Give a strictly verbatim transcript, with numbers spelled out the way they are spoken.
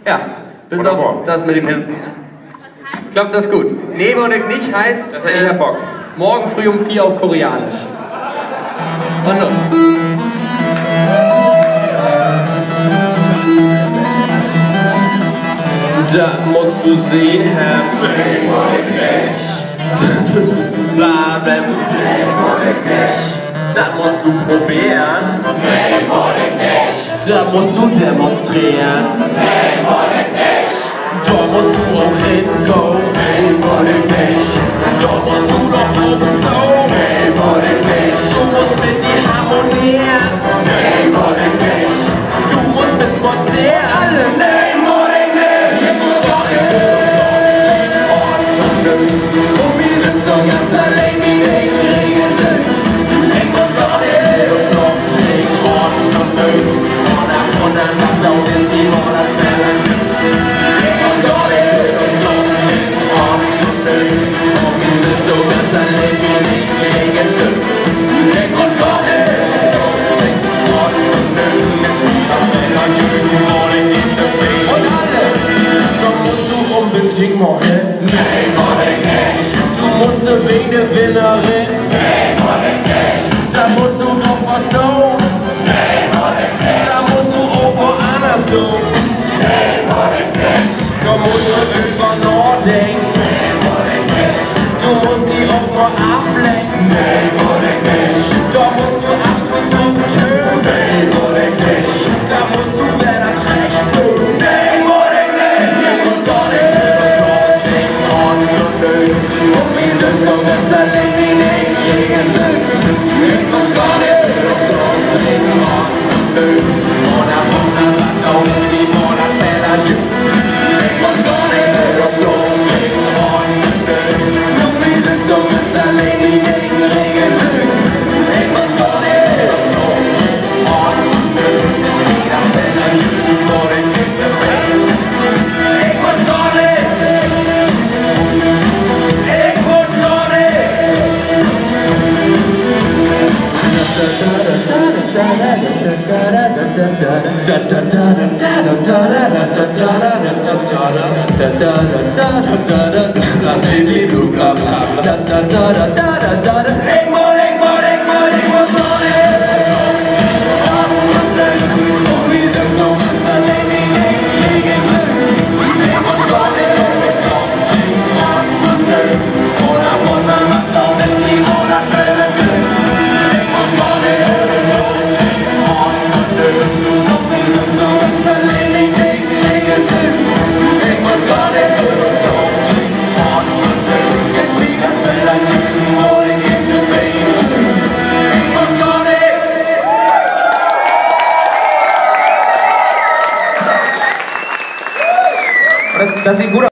Ja, bis Wunderbar. auf das mit dem Hinten. Ich glaube, das ist gut. Nebonek nicht heißt Das hat eher Bock. morgen früh um vier auf Koreanisch. Und los. Da musst du sehen, das ist Blablabla. Da musst du probieren, da musst du demonstrieren, da musst du auch hingehen, da musst du doch umstehen, du musst mit dir harmonieren, du musst mit spazieren, alle nehmen oder nicht. Und wir sind so ganz allein wie die Kriege sind. Ich muss auch nicht so sing Orden und Nöten. Und ab und an laut ist die Monatfälle. Ich muss auch nicht so sing Orden und Nöten. Und wir sind so ganz allein wie die Kriege sind. Ich muss auch nicht so sing Orden und Nöten. Es gibt auch Fälle, Jügen, ohne Kinder, und alle. So musst du unbedingt mal hin. Nee, wollte ich nicht. Du musst wegen der Winnerin. Nee, wollte ich nicht. Da musst du doch was tun. Nee, wollte ich nicht. Da musst du auch woanders tun. Nee, wollte ich nicht. Da musst du über nachdenken. Nee, wollte ich nicht. Du musst sie auch mal ablenken. Nee, wollte ich nicht. Da musst du Abschluss und schön. Nee, wollte ich nicht. Da musst du besser schlecht tun. Nee, wollte ich nicht. Ich muss doch nicht und wir sind so ganz allein wie die Kriege sind. Ich muss gar nicht so singen und nöten. Und ab und an laut ist die Monatfälle. Ich muss gar nicht so singen und nöten. Und wir sind so ganz allein wie die Kriege sind. Ich muss gar nicht so singen und nöten. Es geht am Fälle vor den Kinderfällen. Ich muss gar nicht. Baby, du bla bla bla da da da da da da da. Ich muss, ich muss, ich muss, ich muss noch nicht. Und wir sind so ganz allein wie die Kriege sind. Ich muss gar nicht so singen und nöten. Und ab und an macht auch das Lied oder Fälle drin. Ich muss gar nicht so singen und nöten. Und wir sind so ganz allein wie die Kriege sind. Ich muss gar nicht so singen und nöten. Es liegt an Fällen, wo ich in der Welt. Ich muss gar nichts. Das, das sieht gut aus.